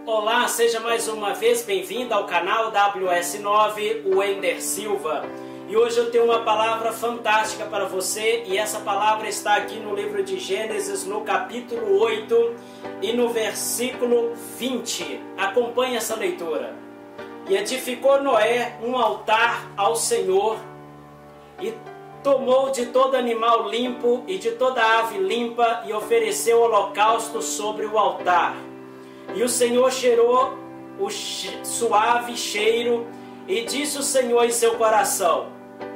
Olá, seja mais uma vez bem-vindo ao canal WS9, o Wender Silva. E hoje eu tenho uma palavra fantástica para você, e essa palavra está aqui no livro de Gênesis, no capítulo 8 e no versículo 20. Acompanhe essa leitura. E edificou Noé um altar ao Senhor, e tomou de todo animal limpo e de toda ave limpa, e ofereceu holocausto sobre o altar. E o Senhor cheirou o suave cheiro, e disse o Senhor em seu coração: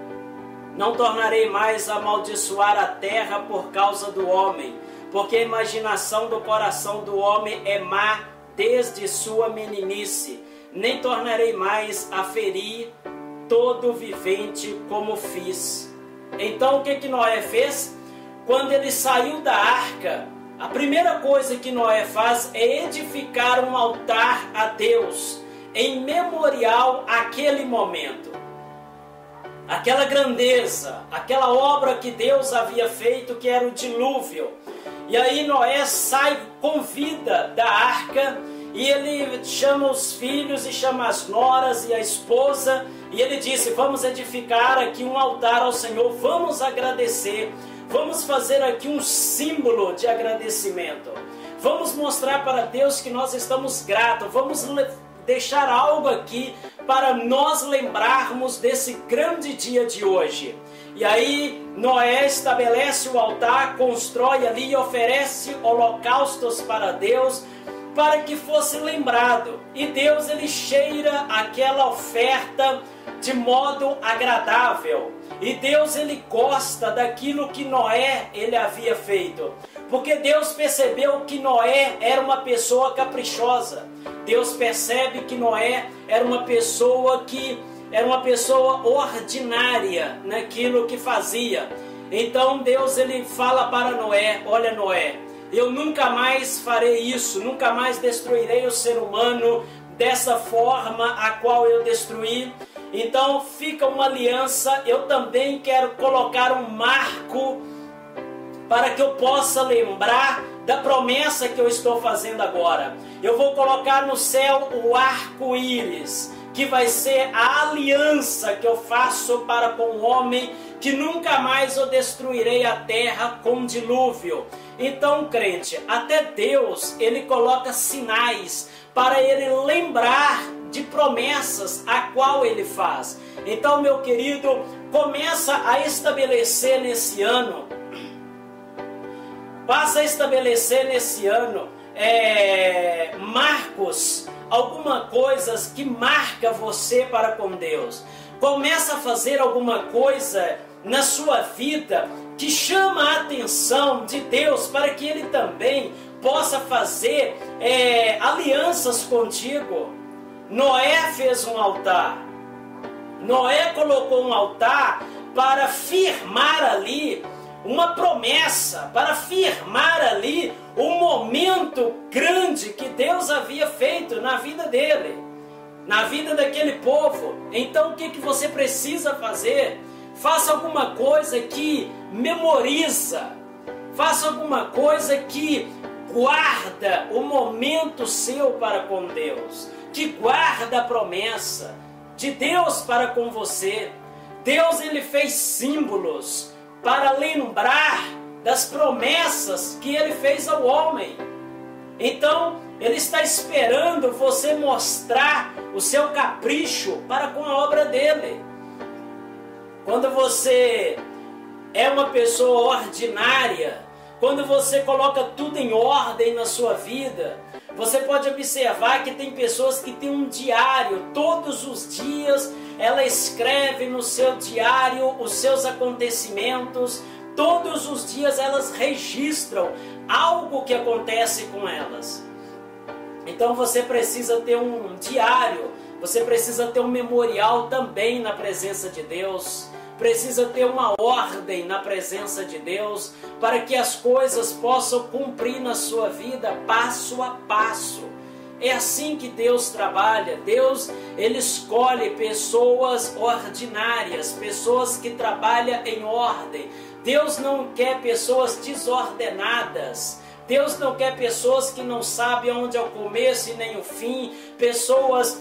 não tornarei mais a amaldiçoar a terra por causa do homem, porque a imaginação do coração do homem é má desde sua meninice. Nem tornarei mais a ferir todo vivente como fiz. Então o que Noé fez? Quando ele saiu da arca, a primeira coisa que Noé faz é edificar um altar a Deus, em memorial àquele momento. Aquela grandeza, aquela obra que Deus havia feito, que era o dilúvio. E aí Noé sai com vida da arca, e ele chama os filhos, e chama as noras e a esposa, e ele disse: vamos edificar aqui um altar ao Senhor, vamos agradecer, vamos fazer aqui um símbolo de agradecimento, vamos mostrar para Deus que nós estamos gratos, vamos deixar algo aqui para nós lembrarmos desse grande dia de hoje. E aí Noé estabelece o altar, constrói ali e oferece holocaustos para Deus, para que fosse lembrado. E Deus, ele cheira aquela oferta de modo agradável. E Deus, ele gosta daquilo que Noé ele havia feito, porque Deus percebeu que Noé era uma pessoa caprichosa. Deus percebe que Noé era uma pessoa ordinária naquilo que fazia. Então Deus, ele fala para Noé: olha, Noé, eu nunca mais farei isso, nunca mais destruirei o ser humano dessa forma a qual eu destruí. Então fica uma aliança, eu também quero colocar um marco para que eu possa lembrar da promessa que eu estou fazendo agora. Eu vou colocar no céu o arco-íris, que vai ser a aliança que eu faço para com o homem, que nunca mais eu destruirei a terra com dilúvio. Então, crente, até Deus, ele coloca sinais para ele lembrar de promessas a qual ele faz. Então, meu querido, começa a estabelecer nesse ano, passa a estabelecer nesse ano marcos, alguma coisas que marca você para com Deus. Começa a fazer alguma coisa na sua vida que chama a atenção de Deus, para que ele também possa fazer alianças contigo. Noé fez um altar. Noé colocou um altar para firmar ali uma promessa, para firmar ali um momento grande que Deus havia feito na vida dele, na vida daquele povo. Então o que você precisa fazer? Faça alguma coisa que memoriza, faça alguma coisa que guarda o momento seu para com Deus, que guarda a promessa de Deus para com você. Deus, ele fez símbolos para lembrar das promessas que ele fez ao homem. Então, ele está esperando você mostrar o seu capricho para com a obra dele. Quando você é uma pessoa ordinária, quando você coloca tudo em ordem na sua vida, você pode observar que tem pessoas que têm um diário. Todos os dias ela escreve no seu diário os seus acontecimentos. Todos os dias elas registram algo que acontece com elas. Então você precisa ter um diário, você precisa ter um memorial também na presença de Deus. Precisa ter uma ordem na presença de Deus, para que as coisas possam cumprir na sua vida passo a passo. É assim que Deus trabalha. Deus, ele escolhe pessoas ordinárias, pessoas que trabalham em ordem. Deus não quer pessoas desordenadas. Deus não quer pessoas que não sabem onde é o começo e nem o fim, pessoas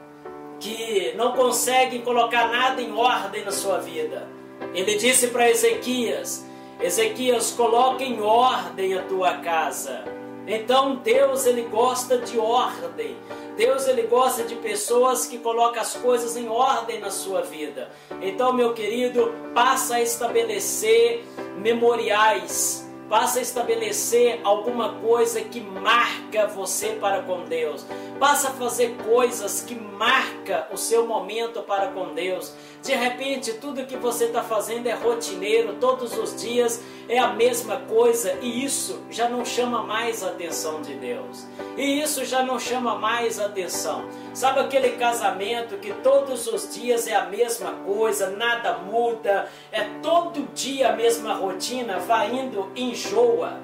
que não conseguem colocar nada em ordem na sua vida. Ele disse para Ezequias: Ezequias, coloque em ordem a tua casa. Então Deus, ele gosta de ordem. Deus, ele gosta de pessoas que colocam as coisas em ordem na sua vida. Então, meu querido, passa a estabelecer memoriais. Passa a estabelecer alguma coisa que marca você para com Deus. Passa a fazer coisas que marca o seu momento para com Deus. De repente, tudo que você está fazendo é rotineiro, todos os dias é a mesma coisa, e isso já não chama mais a atenção de Deus. E isso já não chama mais a atenção. Sabe aquele casamento que todos os dias é a mesma coisa, nada muda, é todo dia a mesma rotina, vai indo, enjoa.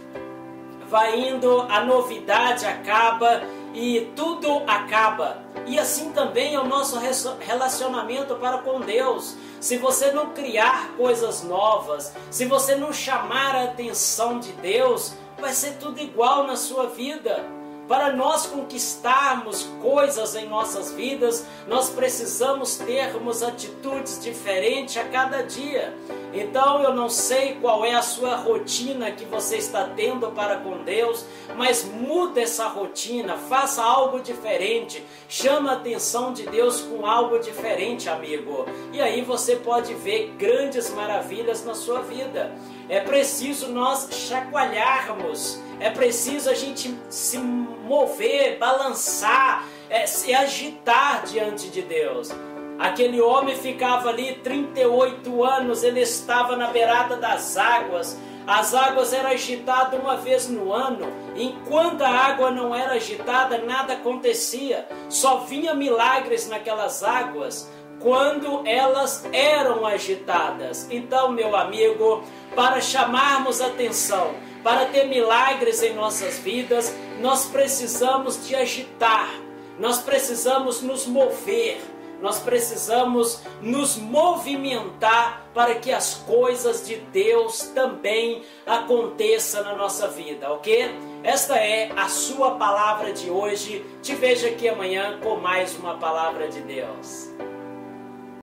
Vai indo, a novidade acaba e tudo acaba. E assim também é o nosso relacionamento para com Deus. Se você não criar coisas novas, se você não chamar a atenção de Deus, vai ser tudo igual na sua vida. Para nós conquistarmos coisas em nossas vidas, nós precisamos termos atitudes diferentes a cada dia. Então eu não sei qual é a sua rotina que você está tendo para com Deus, mas muda essa rotina, faça algo diferente, chama a atenção de Deus com algo diferente, amigo. E aí você pode ver grandes maravilhas na sua vida. É preciso nós chacoalharmos, é preciso a gente se mover, balançar, se agitar diante de Deus. Aquele homem ficava ali 38 anos, ele estava na beirada das águas. As águas eram agitadas uma vez no ano. Enquanto a água não era agitada, nada acontecia. Só vinha milagres naquelas águas quando elas eram agitadas. Então, meu amigo, para chamarmos atenção, para ter milagres em nossas vidas, nós precisamos de agitar, nós precisamos nos mover, nós precisamos nos movimentar para que as coisas de Deus também aconteçam na nossa vida, ok? Esta é a sua palavra de hoje. Te vejo aqui amanhã com mais uma palavra de Deus.